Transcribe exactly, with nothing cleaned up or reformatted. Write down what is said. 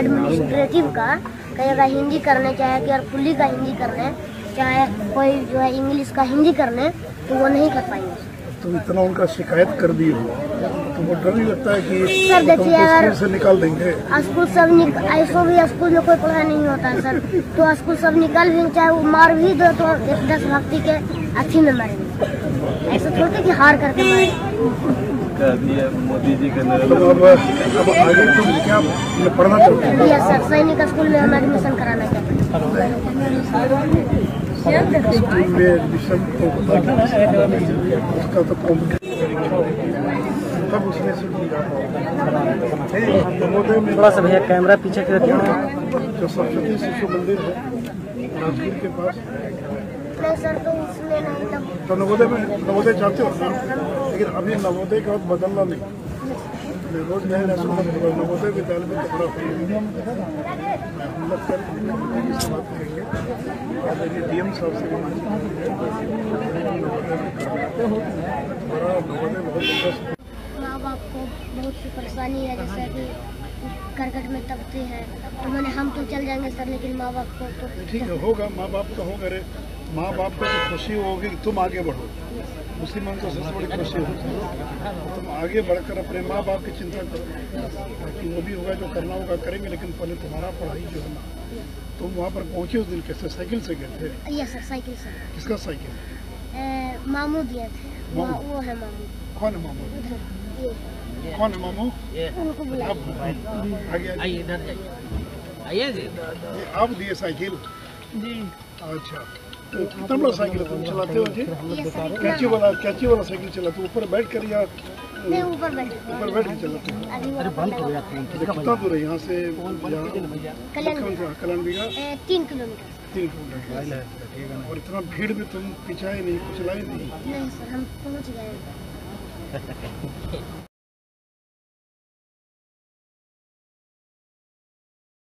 Administrative का कई अगर हिंदी करने, चाहे केयरफुली का हिंदी करने, चाहे कोई जो है इंग्लिश का हिंदी करने, तो वो नहीं कर पाएंगे। तो इतना उनका शिकायत कर दी हो तो वो डर नहीं लगता है कि सर देखिए, अगर से निकाल देंगे? स्कूल सब ऐसा भी स्कूल में कोई पढ़ाई नहीं होता है सर, तो स्कूल सब निकाल भी, चाहे वो मार भी दो तो देशभक्ति के अथी में मारेंगे, ऐसा थोड़ी कि हार करके मारे। मोदी जी का अब अब आगे तुम क्या पढ़ना चाहते हैं? यस सर, सैनिक स्कूल में हम एडमिशन कराना चाहते हैं। स्कूल में एडमिशन तो उसका तो तब उसने नवोदय में थोड़ा सा भैया कैमरा पीछे कर दिया। जो सरस्वती शिशु मंदिर है राजगीर के पास, नहीं सर, तो उसमें नहीं तब तो नवोदय में नवोदय चाहते हो ना, लेकिन अभी नवोदय का बदलना नहीं। मैं रोज नए नवोदय विद्यालय में तो बड़ा हम लोग कल से बात करेंगे और डी एम साहब से हमारा नवोदय बहुत इंटरेस्ट। माँ बाप को बहुत सी परेशानी है, जैसे कि करकट में तपते हैं, तो मैंने हम तो चल जाएंगे सर, लेकिन माँ बाप को तो ठीक है, होगा माँ बाप का होगा। रे माँ बाप को तो खुशी होगी कि तुम आगे बढ़ो, मुसलमान को सबसे बड़ी खुशी होती है तुम आगे बढ़कर अपने माँ बाप की चिंता करो। बाकी वो भी होगा, जो करना होगा करेंगे, लेकिन पहले तुम्हारा पढ़ाई जो है ना, तुम वहाँ पर पहुँचे उस दिन कैसे? साइकिल से गए थे? यस सर, साइकिल से। किसका साइकिल? मामू दिए थे। मामू? वो है मामू। कौन है मामू? ये कौन है मामू? उनको बुलाइए। आप आगे आइए इधर जाइए, आइए जी। ये आप दिए साइकिल जी? अच्छा, तो कितना बड़ा साइकिल है तुम चलाते हो जी? कैची वाला कैची वाला साइकिल चलाते हो? ऊपर बैठ कर या नहीं, ऊपर बैठ ऊपर बैठ के चलाते हो? अरे बंद हो गया। कितना दूर है यहाँ से? कल्याण बिगा तीन किलोमीटर। तीन किलोमीटर। और इतना भीड़ में तुम पीछा ही नहीं, कुछ लाई नहीं? नहीं सर, हम पहुँच गए।